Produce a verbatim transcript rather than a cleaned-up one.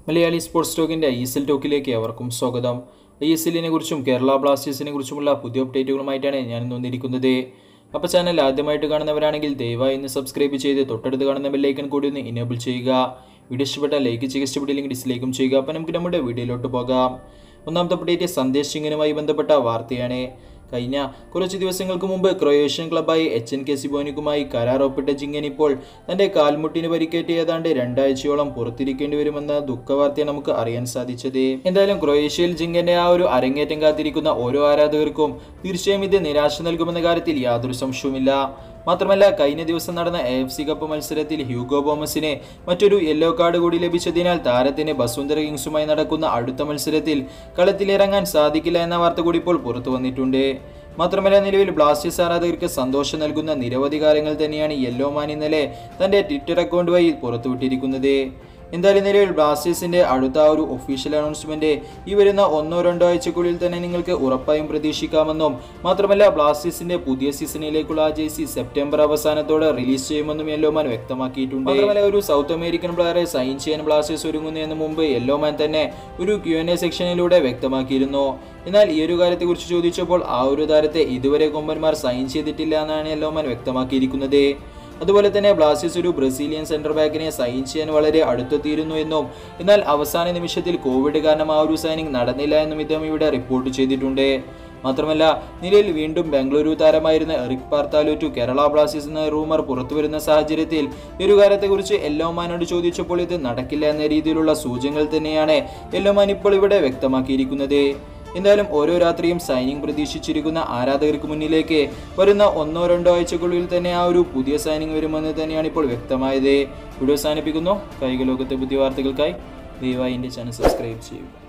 Malayali sports ടോക്കിൻ്റെ I S L ടോക്കിലേക്ക് അവർക്കും സ്വാഗതം. ഐ എസ് എല്ലിനെ കുറിച്ചും കേരള ബ്ലാസ്റ്റേഴ്സിനെ കുറിച്ചുമുള്ള പുതിയ അപ്ഡേറ്റുകളുമായിട്ടാണ് ഞാൻ ഇന്ന് വന്നിരിക്കുന്നത്. അപ്പോൾ ചാനൽ ആദ്യമായിട്ട് കാണുന്നവരാണെങ്കിൽ ദയവായി ഇന്ന് സബ്സ്ക്രൈബ് ചെയ്ത് തൊട്ടടുത്ത് കാണുന്ന ബെല്ലൈക്കൺ കൂടി ഒന്ന് ഇനേബിൾ ചെയ്യുക. വീഡിയോ ഇഷ്ടപ്പെട്ടാൽ ലൈക്ക് ചെയ്യുക, ഇഷ്ടപ്പെട്ടില്ലെങ്കിൽ ഡിസ്ലൈക്കും ചെയ്യുക. അപ്പോൾ നമുക്ക് നമ്മുടെ വീഡിയോയിലോട്ട് പോകാം. ഒന്നാമത്തെ അപ്ഡേറ്റ് സന്ദേശ് സിംഗിനുമായി ബന്ധപ്പെട്ട വാർത്തയാണ്. കഴിഞ്ഞ കുറച്ച് ദിവസങ്ങൾക്ക് മുമ്പ് ക്രൊയേഷ്യൻ ക്ലബ്ബായ എച്ച് എൻ കെ സിബോനിക്കുമായി കരാർ ഒപ്പിട്ട ജിങ്കൻ ഇപ്പോൾ തൻ്റെ കാൽമുട്ടിന് പരിക്കേറ്റ് ഏതാണ്ട് രണ്ടാഴ്ചയോളം പുറത്തിരിക്കേണ്ടി വരുമെന്ന ദുഃഖവാർത്തയാണ് നമുക്ക് അറിയാൻ സാധിച്ചത്. എന്തായാലും ക്രൊയേഷ്യയിൽ ജിങ്കന്റെ ആ ഒരു അരങ്ങേറ്റം കാത്തിരിക്കുന്ന ഓരോ ആരാധകർക്കും തീർച്ചയായും ഇത് നിരാശ നൽകുമെന്ന കാര്യത്തിൽ യാതൊരു സംശയവുമില്ല. മാത്രമല്ല, കഴിഞ്ഞ ദിവസം നടന്ന എ എഫ് സി കപ്പ് മത്സരത്തിൽ ഹ്യൂഗോ ബോമസിന് മറ്റൊരു യെല്ലോ കാർഡ് കൂടി ലഭിച്ചതിനാൽ താരത്തിന് ബസുന്ധര കിങ്സുമായി നടക്കുന്ന അടുത്ത മത്സരത്തിൽ കളത്തിലിറങ്ങാൻ സാധിക്കില്ല എന്ന വാർത്ത കൂടി ഇപ്പോൾ പുറത്തു വന്നിട്ടുണ്ട്. മാത്രമല്ല, നിലവിൽ ബ്ലാസ്റ്റേഴ്സ് ആരാധകർക്ക് സന്തോഷം നൽകുന്ന നിരവധി കാര്യങ്ങൾ തന്നെയാണ് യെല്ലോ മാൻ ഇന്നലെ തൻ്റെ ട്വിറ്റർ അക്കൗണ്ട് വഴി പുറത്തുവിട്ടിരിക്കുന്നത്. എന്തായാലും നിലവിൽ ബ്ലാസ്റ്റേഴ്സിന്റെ അടുത്ത ഒരു ഒഫീഷ്യൽ അനൗൺസ്മെന്റ് ഈ വരുന്ന ഒന്നോ രണ്ടോ ആഴ്ചക്കുള്ളിൽ തന്നെ നിങ്ങൾക്ക് ഉറപ്പായും പ്രതീക്ഷിക്കാമെന്നും മാത്രമല്ല ബ്ലാസ്റ്റേഴ്സിന്റെ പുതിയ സീസണിലേക്കുള്ള ആ ജേഴ്സി സെപ്റ്റംബർ അവസാനത്തോടെ റിലീസ് ചെയ്യുമെന്നും യെല്ലോമാൻ വ്യക്തമാക്കിയിട്ടുണ്ട്. മാത്രമല്ല, ഒരു സൗത്ത് അമേരിക്കൻ പ്ലെയറെ സൈൻ ചെയ്യാൻ ബ്ലാസ്റ്റേഴ്സ് ഒരുങ്ങുന്നതിന് മുമ്പ് യെല്ലോമാൻ തന്നെ ഒരു ക്യു എൻ എ സെക്ഷനിലൂടെ വ്യക്തമാക്കിയിരുന്നു. എന്നാൽ ഈ ഒരു കാര്യത്തെക്കുറിച്ച് ചോദിച്ചപ്പോൾ ആ ഒരു താരത്തെ ഇതുവരെ കൊമ്പന്മാർ സൈൻ ചെയ്തിട്ടില്ല എന്നാണ് യെല്ലോമാൻ വ്യക്തമാക്കിയിരിക്കുന്നത്. അതുപോലെ തന്നെ ബ്ലാസ്റ്റേഴ്സ് ഒരു ബ്രസീലിയൻ സെന്റർ ബാക്കിനെ സൈൻ ചെയ്യാൻ വളരെ അടുത്തെത്തിയിരുന്നു എന്നും എന്നാൽ അവസാന നിമിഷത്തിൽ കോവിഡ് കാരണം ആ ഒരു സൈനിങ് നടന്നില്ല എന്നും ഇദ്ദേഹം ഇവിടെ റിപ്പോർട്ട് ചെയ്തിട്ടുണ്ട്. മാത്രമല്ല, നിലയിൽ വീണ്ടും ബംഗളൂരു താരമായിരുന്ന Erik Paartalu to Kerala Blasters എന്ന റൂമർ പുറത്തുവരുന്ന സാഹചര്യത്തിൽ ഈ ഒരു കാര്യത്തെക്കുറിച്ച് യെല്ലോമാനോട് ചോദിച്ചപ്പോൾ ഇത് നടക്കില്ല എന്ന രീതിയിലുള്ള സൂചനകൾ തന്നെയാണ് യെല്ലോമാൻ ഇപ്പോൾ ഇവിടെ വ്യക്തമാക്കിയിരിക്കുന്നത്. എന്തായാലും ഓരോ രാത്രിയും സൈനിങ് പ്രതീക്ഷിച്ചിരിക്കുന്ന ആരാധകർക്ക് മുന്നിലേക്ക് വരുന്ന ഒന്നോ രണ്ടോ ആഴ്ചക്കുള്ളിൽ തന്നെ ആ ഒരു പുതിയ സൈനിങ് വരുമെന്ന് തന്നെയാണ് ഇപ്പോൾ വ്യക്തമായത്. വീഡിയോ അവസാനിപ്പിക്കുന്നു. കായിക ലോകത്തെ പുതിയ വാർത്തകൾക്കായി ദയവായി എൻ്റെ ചാനൽ സബ്സ്ക്രൈബ് ചെയ്യുക.